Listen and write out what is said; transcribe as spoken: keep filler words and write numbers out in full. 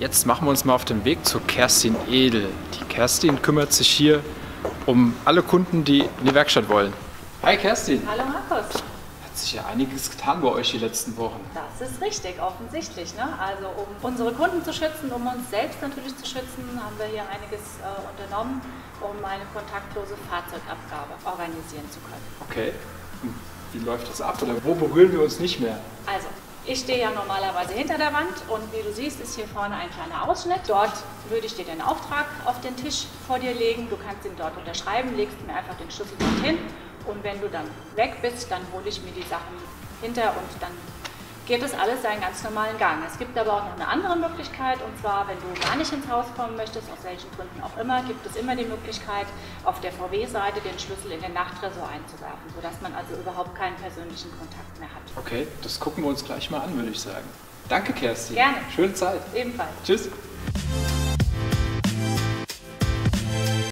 Jetzt machen wir uns mal auf den Weg zu Kerstin Edel. Die Kerstin kümmert sich hier um alle Kunden, die in die Werkstatt wollen. Hi Kerstin! Hallo Markus! Hat sich ja einiges getan bei euch die letzten Wochen. Das ist richtig, offensichtlich. Ne? Also um unsere Kunden zu schützen, um uns selbst natürlich zu schützen, haben wir hier einiges äh, unternommen, um eine kontaktlose Fahrzeugabgabe organisieren zu können. Okay, und wie läuft das ab oder wo berühren wir uns nicht mehr? Also, ich stehe ja normalerweise hinter der Wand und wie du siehst, ist hier vorne ein kleiner Ausschnitt. Dort würde ich dir den Auftrag auf den Tisch vor dir legen. Du kannst ihn dort unterschreiben, legst mir einfach den Schlüssel dorthin und wenn du dann weg bist, dann hole ich mir die Sachen hinter und dann geht das alles seinen ganz normalen Gang. Es gibt aber auch noch eine andere Möglichkeit und zwar, wenn du gar nicht ins Haus kommen möchtest, aus welchen Gründen auch immer, gibt es immer die Möglichkeit, auf der V W-Seite den Schlüssel in den Nachttresor einzuwerfen, sodass man also überhaupt keinen persönlichen Kontakt mehr hat. Okay, das gucken wir uns gleich mal an, würde ich sagen. Danke Kerstin. Gerne. Schöne Zeit. Ebenfalls. Tschüss.